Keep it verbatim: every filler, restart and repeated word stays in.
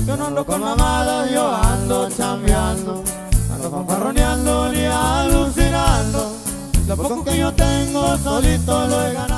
Yo no ando con mamadas, yo ando chambeando, ando fanfarroneando ni alucinando. Lo poco que yo tengo solito lo he ganado.